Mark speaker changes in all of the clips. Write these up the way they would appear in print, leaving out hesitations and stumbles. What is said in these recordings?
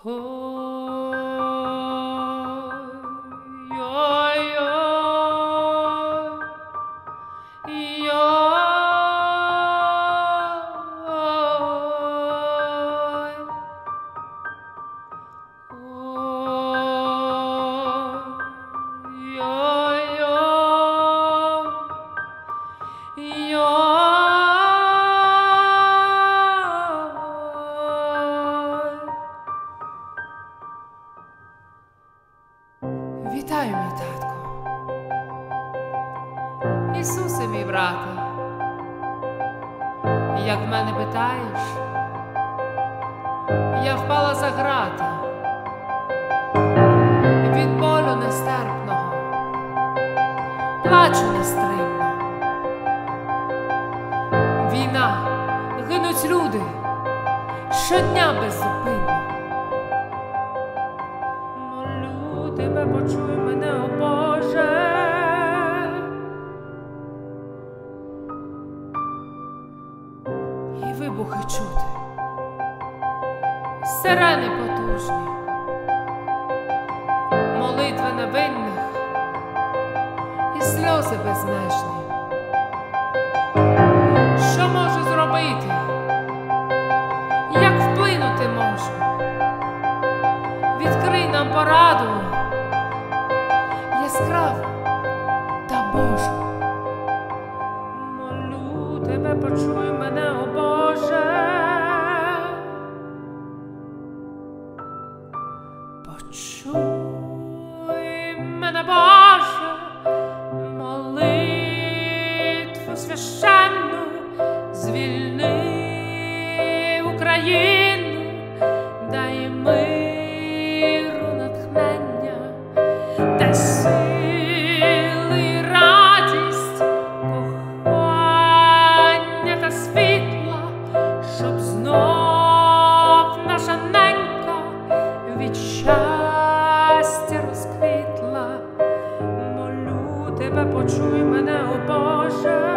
Speaker 1: Вітаю, мій татку. Ісусе, мій брате, як в мене питаєш, я впала за грати від болю нестерпного, плачу нестримно. Війна, гинуть люди щодня беззупинно. Молю тебе, почуй мене, о Боже. І вибухи чути, сирени потужні, молитви невинних і сльози безмежні. Що можу зробити? Як вплинути можу? Відкрий нам пораду яскраву та Божу. Молю тебе, почуй мене, о Боже. Почуй мене, Боже, молитву священну, звільни Україну, дай миру натхнення, дай сили і радість, кохання та світла, щоб знов наша ненька від щастя розквітла. Молю тебе, почуй мене, о Боже.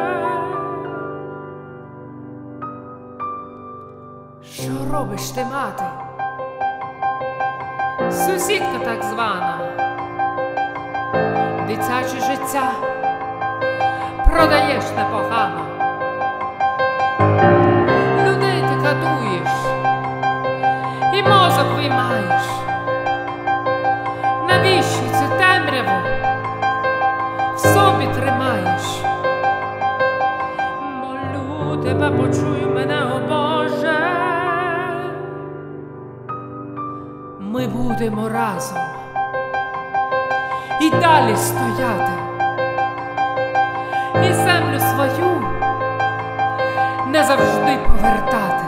Speaker 1: Що робиш ти, мати? Сусідка так звана, дитяче життя продаєш непогано. Людей ти катуєш і мозок виймаєш. Навіщо цю темряву в собі тримаєш? Молю тебе, почуй мене, о Боже. Ми будемо разом і далі стояти, і землю свою не завжди повертати.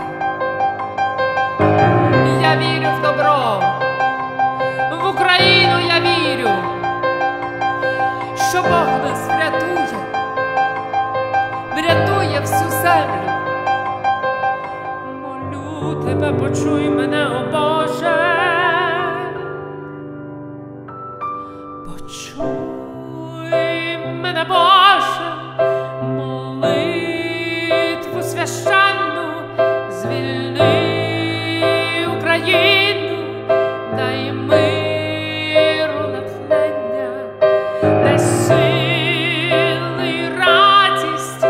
Speaker 1: Я вірю в добро, в Україну я вірю, що Бог нас врятує всю землю. Молю тебе, почуй мене, о Боже. Почуй мене, Боже, молитву священну, звільни Україну, дай миру натхнення, дай сили і радість,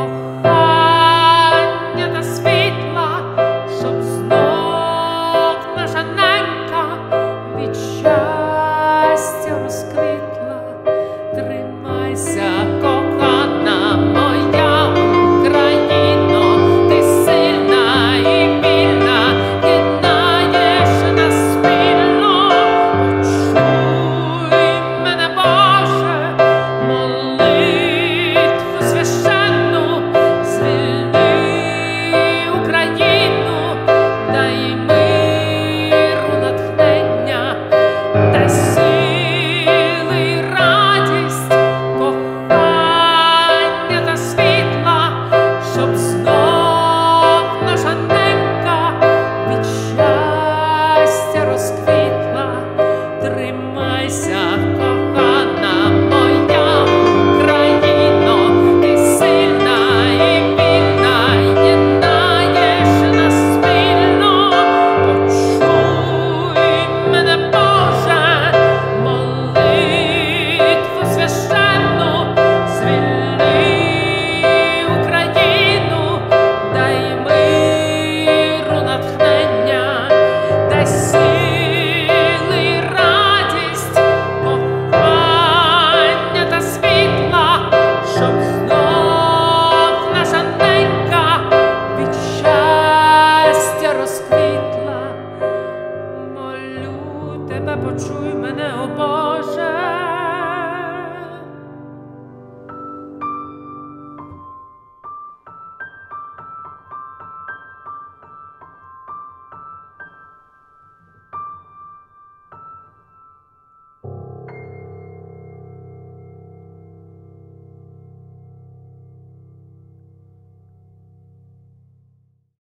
Speaker 1: кохання та світла, щоб знов наша ненька від щастя розквітла. Тримайся, кохана моя Україно, ти сильна і вільна, єднаєш нас спільно. Почуй мене, Боже, молитву священну, звільни Україну, дай миру натхнення, дай сили і радість, кохання та світла, щоб знов наша ненька від щастя розквітла. Тримайся,